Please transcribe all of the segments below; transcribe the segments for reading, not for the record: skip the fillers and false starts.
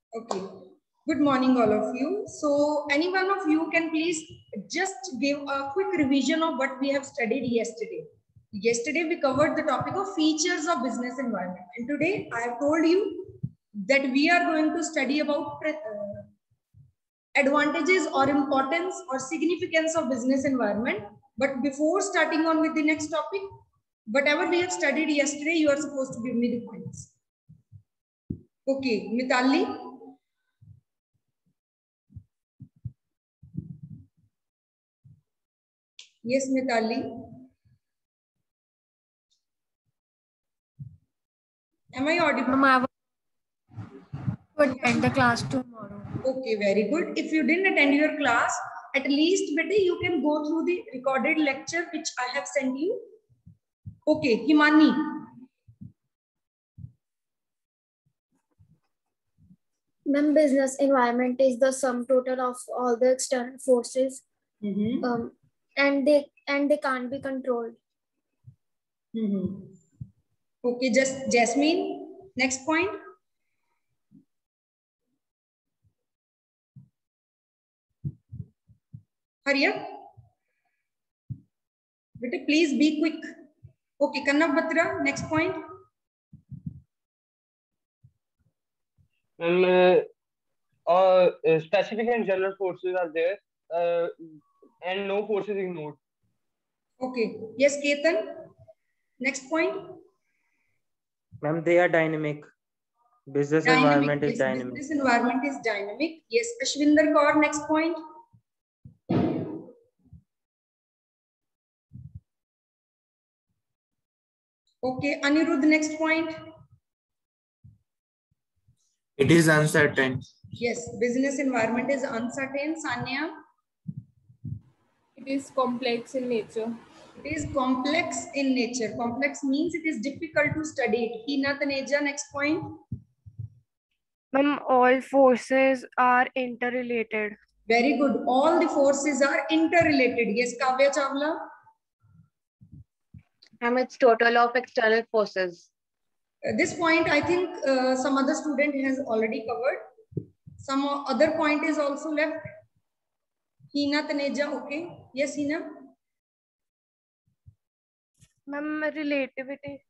Okay. Good morning, all of you. So, any one of you can please just give a quick revision of what we have studied yesterday. Yesterday, we covered the topic of features of business environment. And today, I have told you that we are going to study about advantages or importance or significance of business environment. But before starting on with the next topic, whatever we have studied yesterday, you are supposed to give me the points. Okay, Mitali. Yes, Mitali. Am I audible? Ma'am, I will attend the class tomorrow. Okay, very good. If you didn't attend your class, at least beta, you can go through the recorded lecture which I have sent you. Okay, Himani. Ma'am, business environment is the sum total of all the external forces, and they can't be controlled. Okay, just Jasmine. Next point. Hurry up. Beta, please be quick. Okay, Kannab Batra. Next point. Specific and general forces are there, and no force is ignored. Okay. Yes, Ketan. Next point. Ma'am, they are dynamic. Business environment is dynamic. Business environment is dynamic. Yes, Ashwinder Kaur. Next point. Okay, Anirudh. Next point. It is uncertain. Yes, business environment is uncertain. Sanya. It is complex in nature. It is complex in nature. Complex means it is difficult to study it. Hina Taneja, next point. Ma'am, all forces are interrelated. Very good. All the forces are interrelated. Yes, Kavya Chawla. It's total of external forces. This point, I think some other student has already covered. Some other point is also left. Hina Taneja, okay. Yes, Hina. Ma'am, relativity.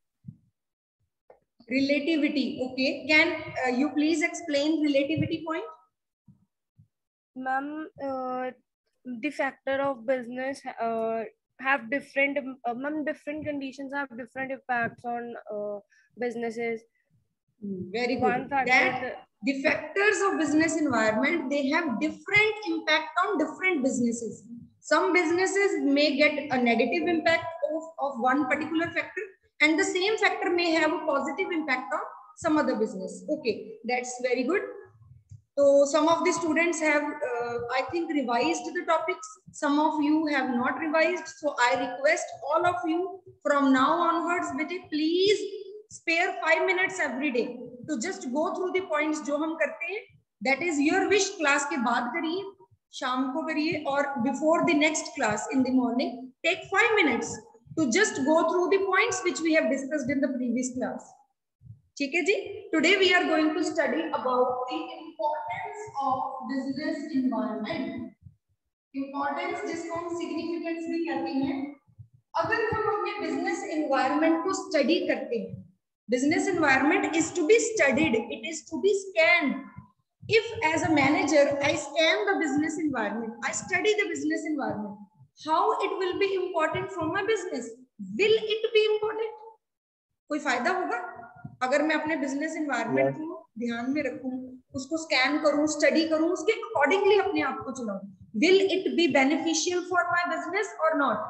Relativity, okay. Can you please explain relativity point? Ma'am, the factor of business have different, ma'am, different conditions have different impacts on businesses. Very good. That the factors of business environment, they have different impact on different businesses. Some businesses may get a negative impact of one particular factor, and the same factor may have a positive impact on some other business. Okay, that's very good. So some of the students have, I think, revised the topics. Some of you have not revised. So I request all of you from now onwards, please spare 5 minutes every day to just go through the points जो हम करते हैं. That is your wish. Class के बाद करिए, शाम को करिए, और before the next class in the morning, take 5 minutes to just go through the points which we have discussed in the previous class. ठीक है जी? Today we are going to study about the importance of business environment. Importance जिसको हम significance भी कहते हैं. अगर हम अपने business environment को study करते हैं, business environment is to be studied, it is to be scanned. If as a manager I scan the business environment, I study the business environment, how it will be important for my business? Will it be important? कोई फायदा होगा अगर मैं अपने business environment को ध्यान में रखूं, उसको स्कैन करूं, स्टडी करूं, उसके अकॉर्डिंगली अपने आप को चलाऊं? Will it be beneficial for my business और not?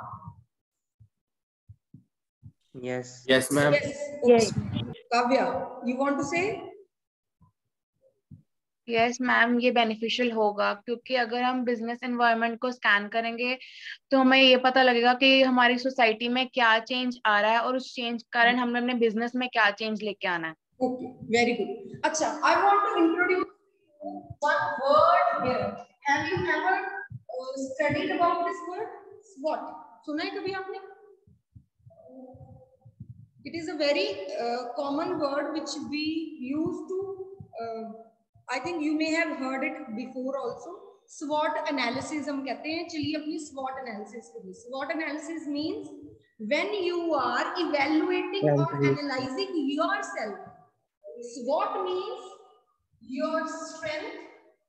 Yes, ma'am. Yes. Kavya, you want to say? Yes ma'am, ये बेनिफिशियल होगा क्योंकि अगर हम बिजनेस एनवायरनमेंट को स्कैन करेंगे तो हमें ये पता लगेगा कि हमारी सोसाइटी में क्या चेंज आ रहा है और उस चेंज कारण हमने अपने बिजनेस में क्या चेंज लेके आना है. Okay, very good. अच्छा, I want to introduce one word here. Have you ever studied about this word? What? सुना है कभी आपने? It is a very common word which we use to I think you may have heard it before also. SWOT analysis हम कहते हैं. चलिए अपनी SWOT analysis करिए. SWOT analysis means when you are evaluating or analyzing yourself. SWOT means your strength,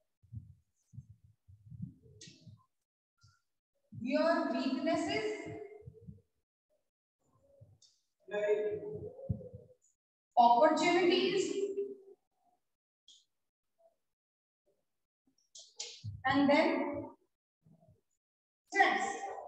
your weaknesses, opportunities, and then strengths.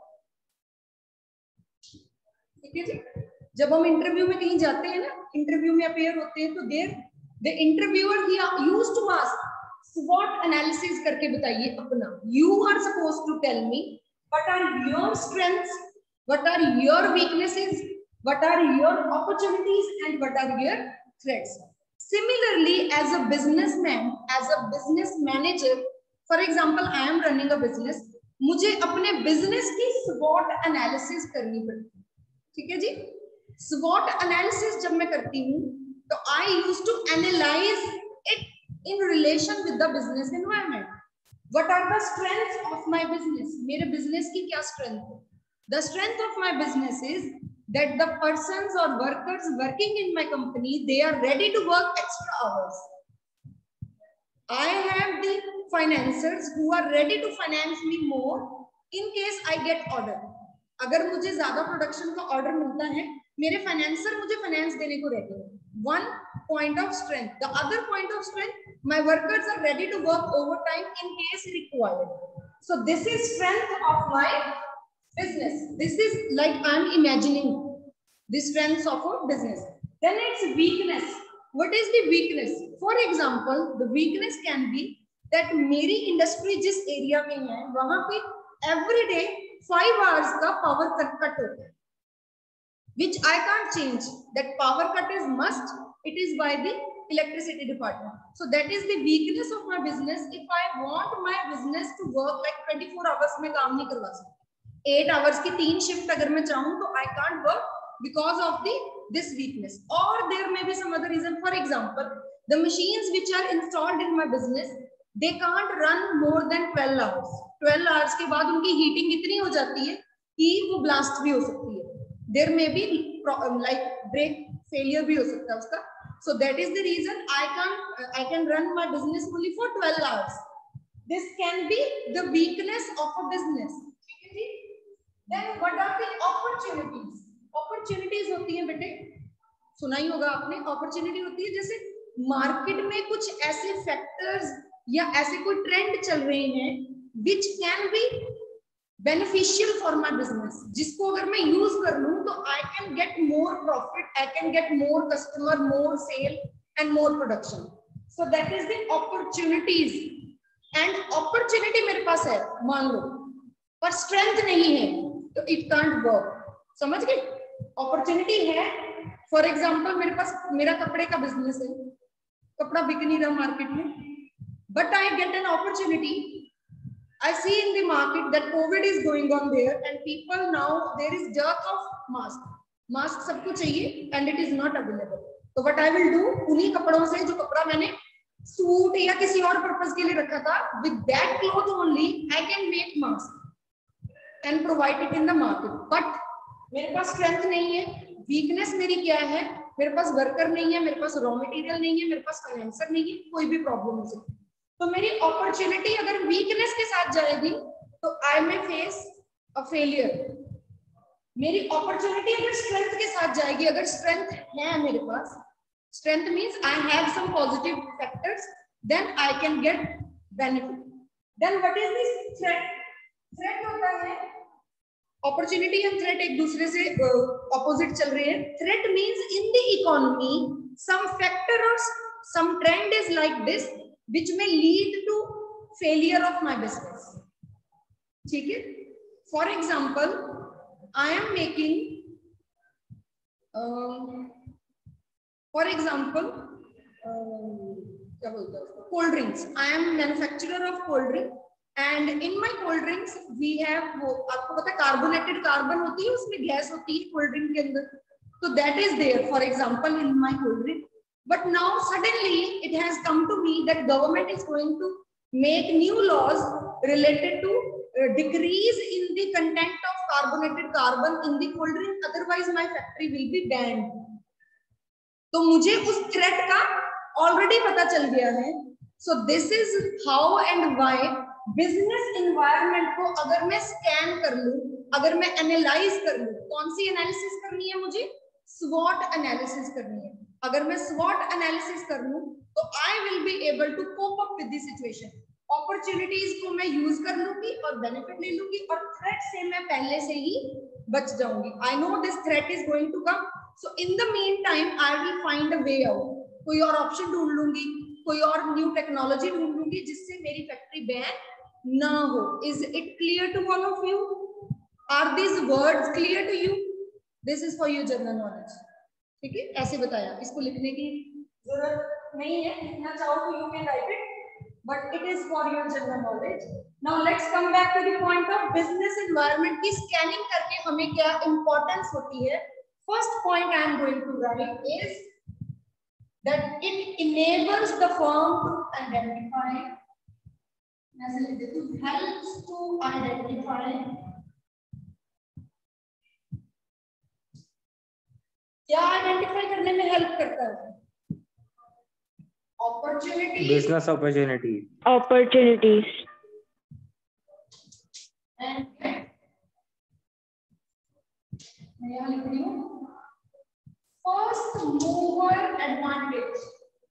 ठीक है जी. जब हम इंटरव्यू में कहीं जाते हैं ना, इंटरव्यू में अपेयर होते हैं, तो देर द इंटरव्यूअर ही used to ask SWOT analysis करके बताइए अपना. You are suppose to tell me what are your strengths, what are your weaknesses, what are your opportunities and what are your threats. Similarly, as a businessman, as a business manager, for example, I am running a business. मुझे अपने business की SWOT analysis करनी पड़ती है. ठीक है जी. SWOT analysis जब मैं करती हूँ तो I used to analyze it in relation with the business environment. What are the strengths of my business? मेरे बिजनेस की क्या स्ट्रेंथ है? The strength of my business is that the persons or workers working in my company, they are ready to work extra hours. I have the financiers who are ready to finance me more in case I get order. अगर मुझे ज्यादा production का order मिलता है, मेरे financer मुझे finance देने को रेडी है. One point of strength. The other point of strength, my workers are ready to work overtime in case required. So this is strength of my business. This is like I'm imagining the strengths of a business. Then it's weakness. What is the weakness? For example, the weakness can be that मेरी industry जिस area में है वहां पे every day 5 hours का power cut होता है, which I can't change. That power cut is must. It is by the electricity department. So that is the weakness of my business. If I want my business to work like 24 hours में काम नहीं करवा सकती. 8 hours की 3 shift अगर मैं चाहूँ तो I can't work because of this weakness. Or there may be some other reason. For example, the machines which are installed in my business, they can't run more than 12 hours. 12 hours के बाद उनकी heating इतनी हो जाती है कि वो blast भी हो सकती है. There may be like brake failure भी हो सकता है उसका. So that is the reason I can run my business only for 12 hours. This can be the weakness of a business. Then what are the opportunities? Opportunities होती है बेटे, सुना ही होगा आपने. Opportunity होती है जैसे मार्केट में कुछ ऐसे फैक्टर्स या ऐसे कोई ट्रेंड चल रहे हैं which can be beneficial for my business, जिसको अगर मैं यूज कर लूं तो I can get more profit, I can get more customer, more sale and more production. So that is the opportunities. And opportunity मेरे पास है मान लो, पर strength नहीं है तो it can't work. समझ गए? Opportunity है. For example, मेरे पास मेरा कपड़े का बिजनेस है, कपड़ा बिक नहीं रहा मार्केट में, but I get an opportunity. I see in the market that COVID is going on there and people now there is dearth of mask सबको चाहिए and it is not available. So what I will do, उन्हीं कपड़ों से जो कपड़ा मैंने suit या किसी और पर्पस के लिए रखा था, with that cloth only I can make mask and provide it in the market. But मेरे पास strength नहीं है, weakness मेरी क्या है, मेरे पास वर्कर नहीं है, मेरे पास रॉ मटेरियल नहीं है, मेरे पास फाइनेंसर नहीं है, कोई भी प्रॉब्लम हो सकती है. तो मेरी अपॉर्चुनिटी अगर वीकनेस के साथ जाएगी तो I may face a failure. मेरी अपॉर्चुनिटी अगर स्ट्रेंथ के साथ जाएगी, अगर स्ट्रेंथ है मेरे पास, strength means I have some positive factors, then I can get benefit. Then what is this threat? Threat होता है अपॉर्चुनिटी एंड थ्रेट एक दूसरे से ऑपोजिट चल रहे हैं. Threat means in the economy some factor और some trend is like this which may lead to failure of my business. ठीक है? For example, I am making for example क्या बोलते हैं उसको, cold drinks. I am manufacturer of cold drink and in my cold drinks we have, वो आपको पता है carbonated carbon होती है, उसमें गैस होती है cold drink के अंदर, तो that is there. For example, in my cold drink But now suddenly it has come to me that government is going to make new laws related to decrease in the content of carbonated carbon in the cold drink, otherwise my factory will be banned. तो मुझे उस threat का already पता चल गया है. So this is how and why business environment को अगर मैं स्कैन कर लूं, अगर मैं एनालाइज कर लूं, कौन सी एनालिसिस करनी है मुझे? SWOT एनालिसिस करनी है. अगर मैं SWOT एनालिसिस कर लूं तो I will be able to cope up with the situation. Opportunities को मैं यूज कर लूंगी और बेनिफिट ले लूंगी और थ्रेट से मैं पहले से ही बच जाऊंगी. I know this threat is going to come, so in the meantime I will find a way out. कोई और ऑप्शन ढूंढ लूंगी, कोई और न्यू टेक्नोलॉजी ढूंढ लूंगी जिससे मेरी फैक्ट्री बैन ना हो. Is it clear to all of you? Are these words clear to you? This is for your general knowledge. ठीक है, ऐसे बताया. इसको लिखने की जरूरत नहीं है, लिखना चाहो तो you can write it, but it is for your general knowledge. Now let's come back to the point of business environment की scanning करके हमें क्या importance होती है. First point I am going to write is that it enables the firm to identify, helps to identify क्या identify करने में help करता है? Opportunities. Business opportunities. Opportunities. And मैं यहाँ लिख रही हूँ first mover advantage.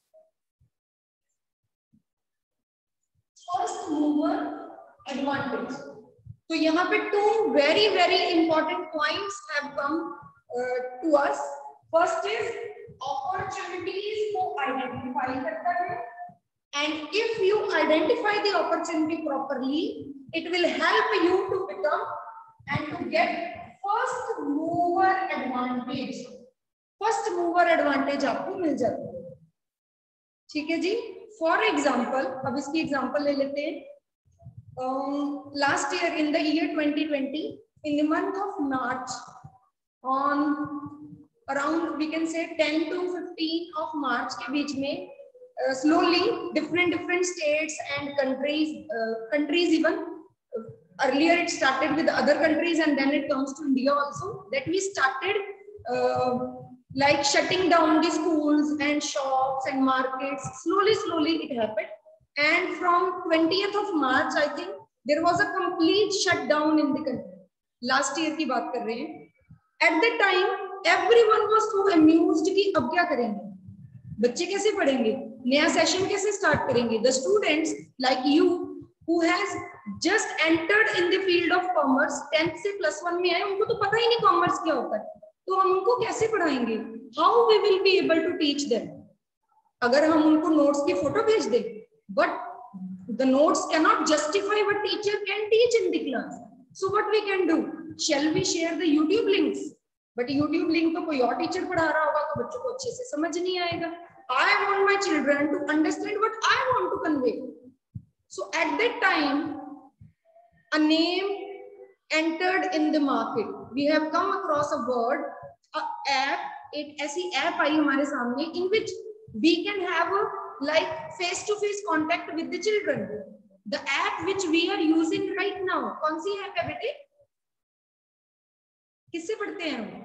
First mover advantage. तो यहाँ पे two very important points have come to us. First is opportunities को identify करता है, and if you identify the opportunity properly, it will help you to become and to get first mover advantage. First mover advantage आपको मिल जाता है. ठीक है जी. For example, अब इसकी एग्जांपल ले लेते हैं. Last year in the year 2020, in the month of March, on around we can say 10 to 15 of March के बीच में slowly different states and countries even earlier it started with other countries and then it comes to India also, that we started like shutting down the schools and shops and markets. Slowly it happened, and from 20th of March I think there was a complete shutdown in the country. Last year की बात कर रहे हैं. At that time, everyone was so amused कि अब क्या करेंगे, बच्चे कैसे पढ़ेंगे, नया सेशन कैसे स्टार्ट करेंगे. The students like you who has just entered in the field of commerce, 10th से +1 में आए, उनको तो पता ही नहीं कॉमर्स क्या होता है, तो हम उनको कैसे पढ़ाएंगे? How we will be able to teach them? अगर हम उनको नोट्स की फोटो भेज दें, but the notes cannot justify what teacher can teach in the class. So what we can do? Shall we share the YouTube links? But YouTube link तो कोई और teacher पढ़ा रहा होगा तो बच्चों को अच्छे से समझ नहीं आएगा. I want my children to understand what I want to convey. So at that time, a name entered in the market. We have come across a word, a app. एक ऐसी ऐप आई हमारे सामने in which we can have a like face-to-face contact with the children. The app which we are using right now, कौन सी app है बेटे? किससे पढ़ते हैं हम?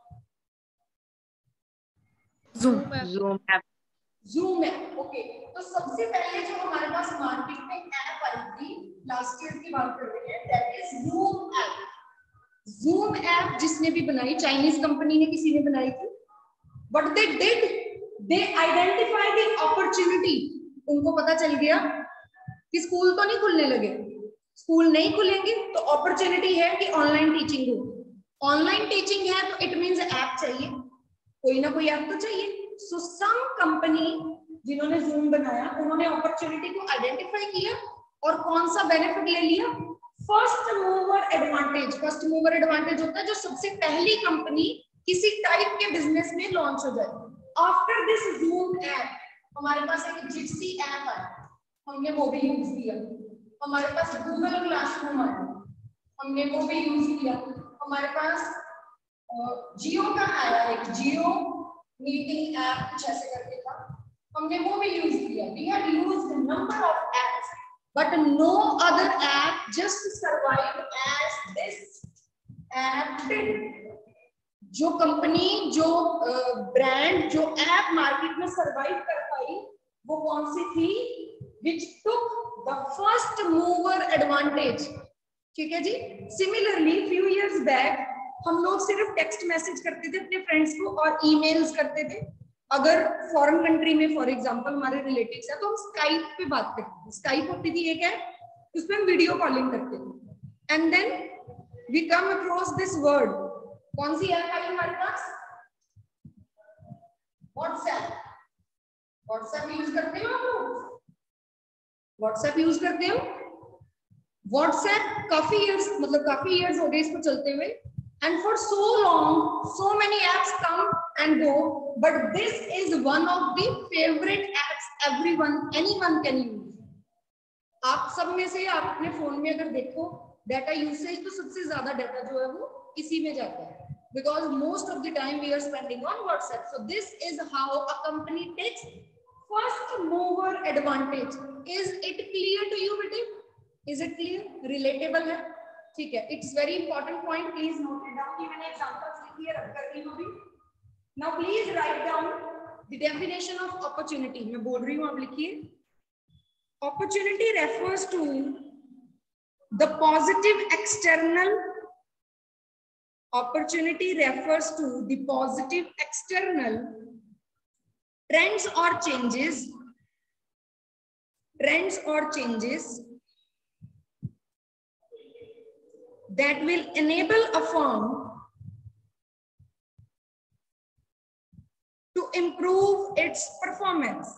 Zoom app. Zoom app. Okay. तो सबसे पहले जो हमारे पास मार्केट में ऐप आई थी, लास्ट ईयर की बात कर रहे हैं, that is Zoom app. Zoom app जिसने भी बनाई, चाइनीज कंपनी ने किसी ने बनाई थी. What they did, they identify the opportunity. उनको पता चल गया कि स्कूल तो नहीं खुलने लगे, स्कूल नहीं खुलेंगे तो अपॉर्चुनिटी है कि ऑनलाइन टीचिंग हो. ऑनलाइन टीचिंग है तो इट मींस ऐप चाहिए, कोई ना कोई ऐप तो चाहिए. सो सम कंपनी जिन्होंने जूम बनाया, उन्होंने अपॉर्चुनिटी को आइडेंटिफाई किया और कौन सा बेनिफिट ले लिया? First mover advantage. First mover advantage होता है जो सबसे पहली कंपनी किसी टाइप के बिजनेस में लॉन्च हो जाए. आफ्टर दिस जूम ऐप हमारे पास एक जिप्सी ऐप आया, हमने वो भी यूज किया. हमारे पास गूगल क्लासरूम आया, हमने वो भी यूज किया. हमारे पास जियो का आया, एक जियो मीटिंग ऐप कुछ ऐसे करके था, हमने वो भी यूज किया. We had used a number of apps, but no other app just survived as this app did. जो कंपनी, जो ब्रांड, जो ऐप मार्केट में सरवाइव कर पाई वो कौन सी थी? Which took the first mover advantage. ठीक है जी. Similarly, few years back हम लोग सिर्फ टेक्स्ट मैसेज करते थे अपने फ्रेंड्स को और ईमेल्स करते थे. अगर फॉरेन कंट्री में फॉर एग्जांपल हमारे रिलेटिव्स है तो हम स्काइप पे बात करते थे. स्काइप होती थी एक ऐप, उसमें हम वीडियो कॉलिंग करते थे. And then we come across this word. कौन सी ऐप आई हमारे पास? व्हाट्सएप. व्हाट्सएप यूज करते हो आप लोग? व्हाट्सएप यूज करते हो? व्हाट्सएप काफी इयर्स हो गए इसको चलते हुए. And for so long, so many apps come and go, but this is one of the favorite apps anyone can use. आप सब में से आप अपने फोन में अगर देखो डाटा यूसेज तो सबसे ज्यादा डाटा जो है वो इसी में जाता है. Because most of the time we are spending on WhatsApp. So this is how a company takes first mover advantage. Is it clear to you, बेटे? Is it clear? Relatable है? ठीक है. It's very important point. Please note it down. ये मैंने examples लिखी है, रख कर दी हूँ अभी. Now please write down the definition of opportunity. मैं बोल रही हूँ, आप लिखिए. Opportunity refers to the positive external. Opportunity refers to the positive external trends or changes that will enable a firm to improve its performance.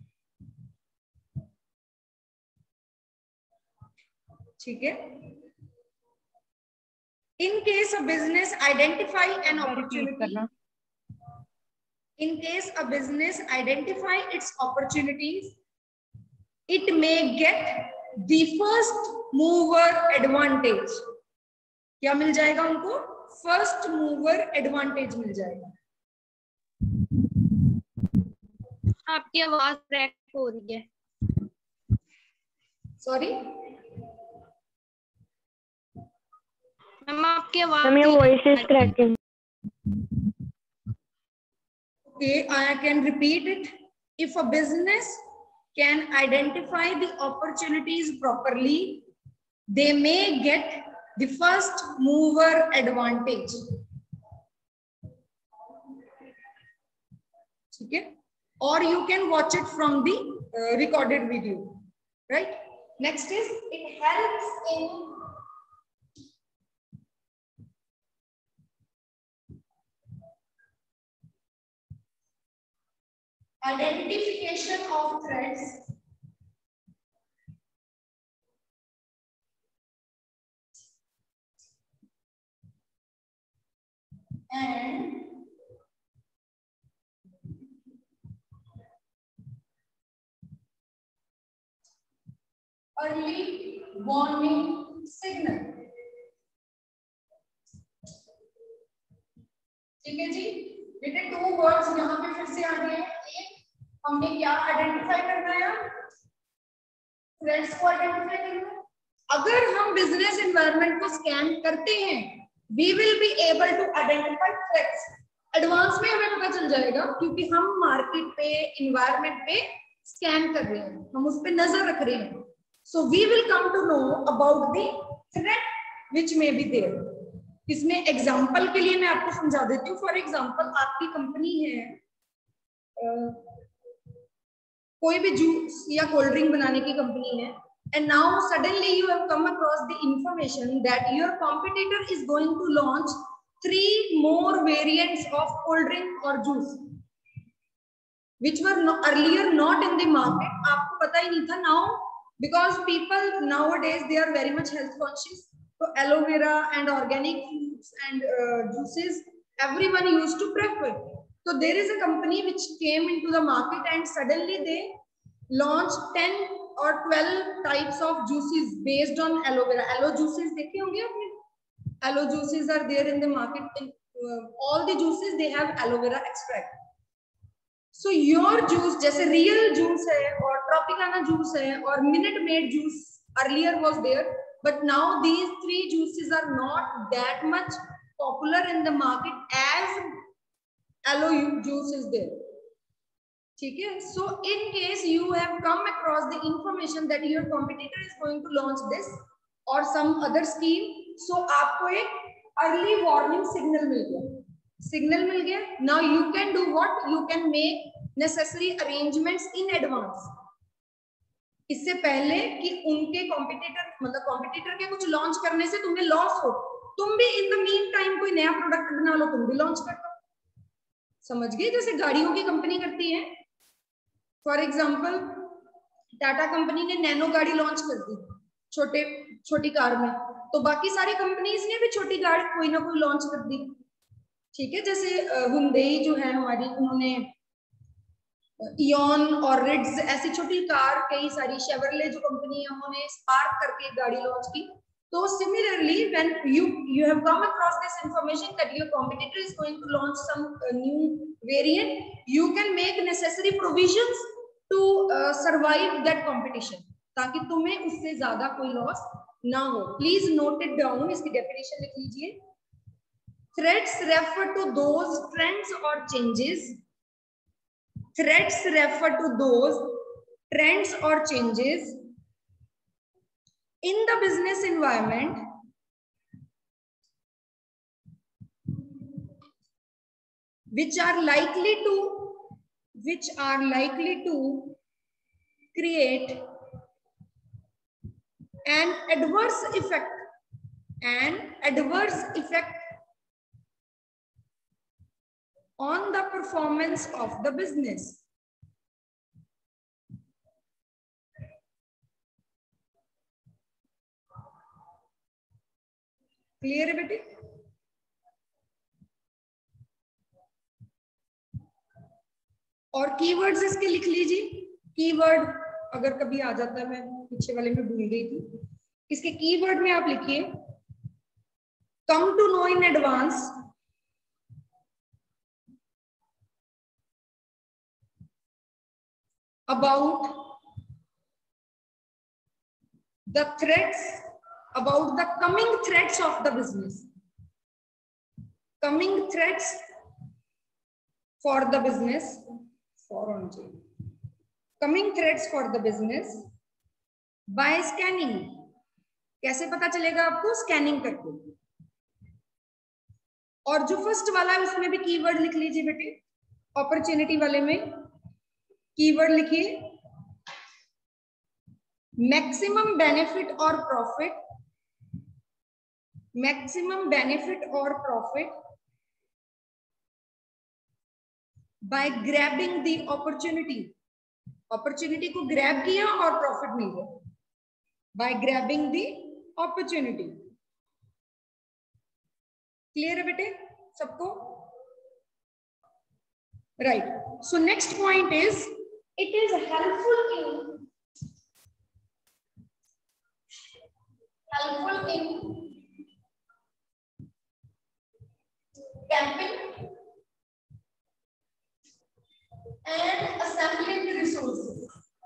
ठीक है. In case a business identify an opportunity, in case a business identify its opportunities, it may get the first mover advantage. क्या मिल जाएगा उनको? First mover advantage मिल जाएगा. आपकी आवाज crack हो रही है. सॉरी मैम, आपकी आवाज voice is cracking. Okay, I can repeat it. If a business can identify the opportunities properly, they may get the first mover advantage. ठीक है. Or you can watch it from the recorded video, right? Next is it helps in identification of threats and early warning signal. ठीक है जी. बेटे 2 words यहाँ पे फिर से आ गए हैं. एक, हमने क्या आइडेंटिफाई करना है? थ्रेट्स को आइडेंटिफाई करना है. अगर हम बिजनेस एनवायरनमेंट को स्कैन करते हैं, we will be able to identify threats. Advance में हमें पता चल जाएगा क्योंकि हम मार्केट पे, एनवायरनमेंट पे स्कैन कर रहे हैं, हम उस पे नजर रख रहे हैं. So we will come to know about the threat which may be there. इसमें एग्जाम्पल के लिए मैं आपको समझा देती हूँ. फॉर एग्जाम्पल आपकी कंपनी है, कोई भी जूस या कोल्ड ड्रिंक बनाने की कंपनी है, and now suddenly you have come across the information that your competitor is going to launch 3 more variants of cold drink or juice which were earlier not in the market. आपको पता ही नहीं था. Now because people nowadays they are very much health conscious, so aloe vera and organic fruits and juices everyone used to prefer. So there is a company which came into the market and suddenly they launched 10 or 12 types of juices based on aloe vera. Aloe juices देखे होंगे आपने? Aloe juices are there in the market. In all the juices they have aloe vera extract. So your juice, जैसे real juice है और Tropicana juice है और Minute Maid juice earlier was there, but now these three juices are not that much popular in the market as aloe juice is there. ठीक है. So in case you have come across the information that your competitor is going to launch this और some other scheme, सो आपको एक early warning signal मिल गया. Now you can do what, you can make necessary arrangements in advance. इससे पहले कि उनके competitor, मतलब कॉम्पिटिटर के कुछ लॉन्च करने से तुम्हें लॉस हो, तुम भी इन द मीन टाइम कोई नया प्रोडक्ट बना लो, तुम भी लॉन्च कर दो. समझ गए? जैसे गाड़ियों की कंपनी करती है. फॉर एग्जाम्पल टाटा कंपनी ने नैनो गाड़ी लॉन्च कर दी छोटी कार में, तो बाकी सारी कंपनीज ने भी छोटी गाड़ी कोई ना कोई लॉन्च कर दी. ठीक है. जैसे हुंडई जो है हमारी, उन्होंने इयॉन और रिड्स ऐसी छोटी कार, कई सारी शेवरले जो कंपनी है उन्होंने स्पार्क करके एक गाड़ी लॉन्च की. So similarly, when you have come across this information that your competitor is going to launch some new variant, you can make necessary provisions to survive that competition, ताकि तुम्हें उससे ज्यादा कोई लॉस ना हो. Please note it down. इसकी definition लिख लीजिए. Threats refer to those trends or changes. Threats refer to those trends or changes in the business environment which are likely to create an adverse effect on the performance of the business. Clear है बेटे? और keywords इसके लिख लीजिए. Keyword अगर कभी आ जाता है, मैं पीछे वाले में भूल गई थी, इसके कीवर्ड में आप लिखिए come to know in advance, about the threats, about the coming threats of the business, coming threats for the business, coming threats for the business by scanning. कैसे पता चलेगा आपको? स्कैनिंग करके. और जो फर्स्ट वाला है उसमें भी कीवर्ड लिख लीजिए बेटे. अपॉर्चुनिटी वाले में कीवर्ड लिखिए मैक्सिमम बेनिफिट और profit, maximum benefit or profit by grabbing the opportunity. opportunity को grab किया और profit मिल गया by grabbing the opportunity. clear है बेटे सबको? right. So next point is, it is helpful in camping and assembling resources.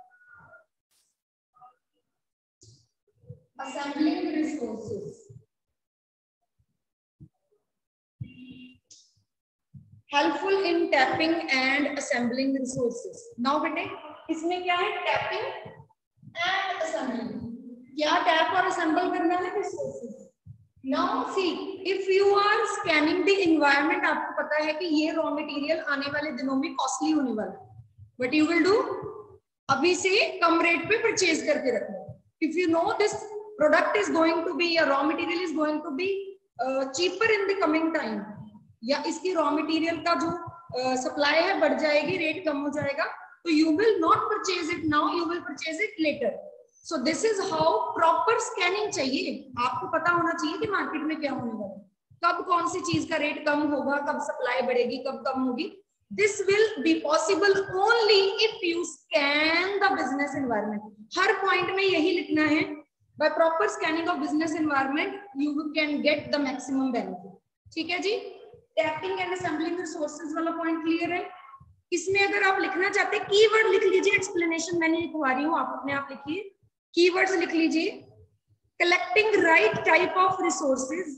Helpful in tapping and assembling resources. Now बेटे इसमें क्या है? tapping and assembling. क्या tap और assemble करना है? resources. Now see, if you are scanning the environment, आपको पता है कि ये रॉ मटेरियल आने वाले दिनों में कॉस्टली होने वाला है, बट यू विल डू अभी से कम रेट पे परचेज करके रखना. If you know this product is going to be, या raw material is going to be cheaper in the coming time, या इसकी रॉ मटेरियल का जो सप्लाई है बढ़ जाएगी, रेट कम हो जाएगा, तो you will not purchase it now, you will purchase it later. So this is how proper scanning चाहिए. आपको पता होना चाहिए कि मार्केट में क्या होने वाला है, कब कौन सी चीज का रेट कम होगा, कब सप्लाई बढ़ेगी, कब कम होगी. This will be possible only if you scan the business environment. हर पॉइंट में यही लिखना है. By proper scanning of business environment, you can get the maximum benefit. ठीक है जी? Tapping and assembling resources वाला पॉइंट क्लियर है? इसमें अगर आप लिखना चाहते हैं कीवर्ड लिख लीजिए, एक्सप्लेनेशन मैंने लिखवा रही हूँ, आप अपने आप लिखिए, कीवर्ड्स लिख लीजिए। Collecting right type of resources,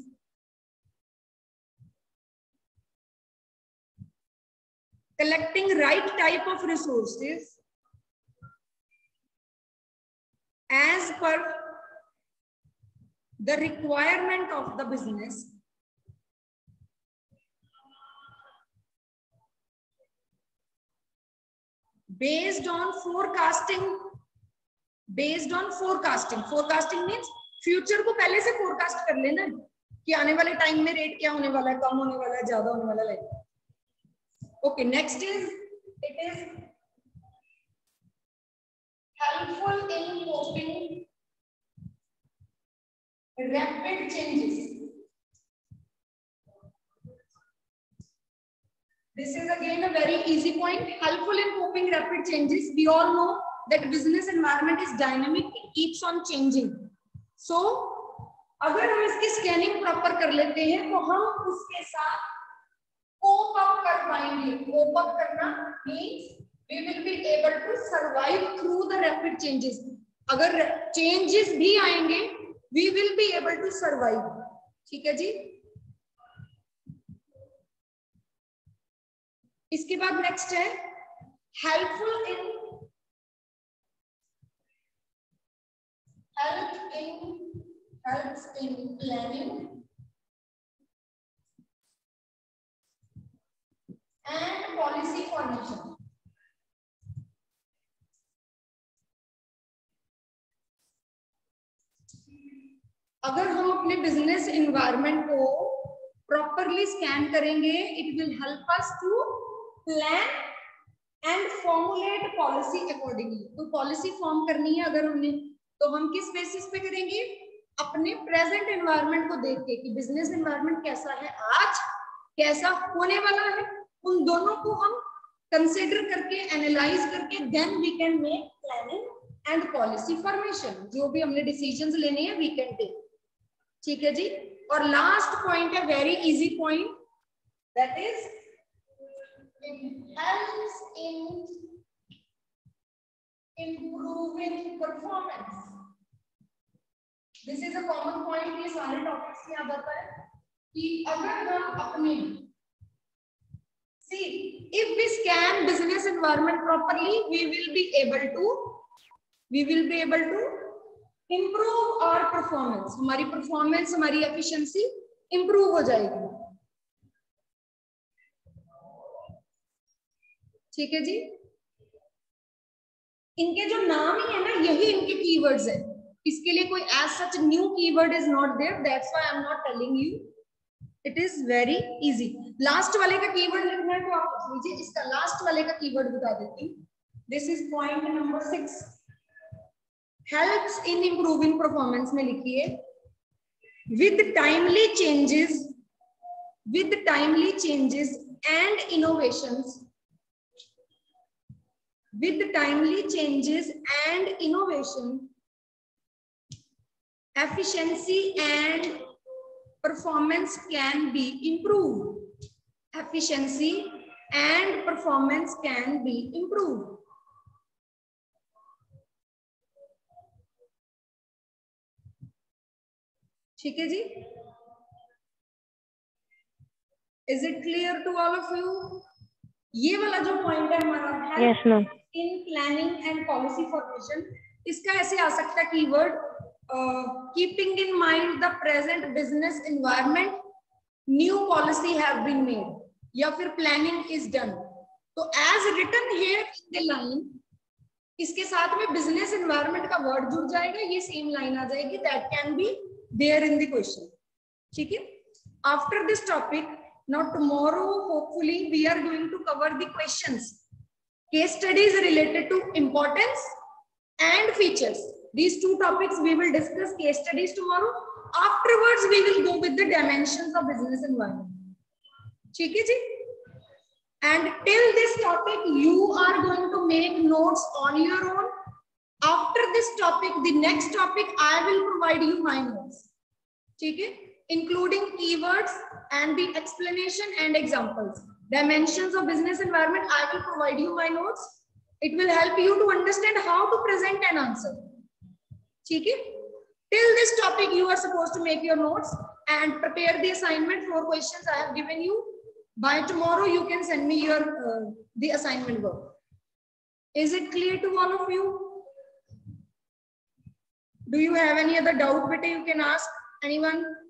collecting right type of resources as per the requirement of the business, based on forecasting, forecasting means future को पहले से फोरकास्ट कर लेना कि आने वाले टाइम में रेट क्या होने वाला है, कम होने वाला है, ज्यादा होने वाला है। Okay, next is, it is helpful in coping rapid changes. This is again a very easy point. Helpful in coping rapid changes. We all know that business environment is dynamic, it keeps on changing. So, अगर हम इसकी scanning proper कर लेते हैं तो हम उसके साथ cope up कर पाएंगे। cope up करना means we will be able to survive through the rapid changes. अगर changes भी आएंगे we will be able to survive. ठीक है जी। इसके बाद नेक्स्ट है helpful in helps in planning and policy formation. अगर हम अपने बिजनेस एनवायरनमेंट को प्रॉपरली स्कैन करेंगे, it will help us to plan and formulate policy accordingly. तो पॉलिसी फॉर्म करनी है अगर हमने, तो हम किस बेसिस पे करेंगे? अपने प्रेजेंट एनवायरनमेंट को देख के कि बिजनेस एनवायरनमेंट कैसा है आज, कैसा होने वाला है, उन दोनों को हम कंसिडर करके एनालाइज करके then we can make planning and policy formation. जो भी हमने डिसीजंस लेने हैं वी कैन टेक। ठीक है जी। और लास्ट पॉइंट है very easy point, that is helps in improving performance. This is a common point, ये सारे टॉपिक्स में आ जाता है कि अगर हम अपने see if we scan business environment properly we will be able to improve our performance. हमारी परफॉर्मेंस, हमारी एफिशिएंसी इंप्रूव हो जाएगी। ठीक है जी। इनके जो नाम ही है ना, यही इनके कीवर्ड्स है। इसके लिए कोई as such new keyword is not there, that's why I am not telling you, it is very easy. Last वाले का कीवर्ड लिखना है तो आप लिख लीजिए, इसका लास्ट वाले का कीवर्ड बता देती हूँ। This is point number 6, helps in improving performance में लिखिए with timely changes and innovations, with timely changes and innovation, efficiency and performance can be improved. Efficiency and performance can be improved. ठीक है जी। Is it clear to all of you? ये वाला जो point है हमारा yes ma'am in planning and policy formation, इसका ऐसे आ सकता है keyword keeping in mind the present business environment, new policy have been made, या फिर प्लानिंग इज डन। तो as written here in the line, इसके साथ में बिजनेस एनवायरनमेंट का वर्ड जुड़ जाएगा, ये सेम लाइन आ जाएगी, that can be there in the question. ठीक है। After this topic, now tomorrow hopefully we are going to cover the questions, case studies related to importance and features. These two topics we will discuss, case studies tomorrow. Afterwards we will go with the dimensions of business environment. ठीक है जी। And till this topic you are going to make notes on your own. After this topic, the next topic I will provide you my notes. ठीक है, including keywords and the explanation and examples. Dimensions of business environment, I will provide you my notes. It will help you to understand how to present an answer. Okay? Till this topic, you are supposed to make your notes and prepare the assignment. 4 questions I have given you. By tomorrow, you can send me your the assignment work. Is it clear to all of you? Do you have any other doubt, beta? You can ask anyone.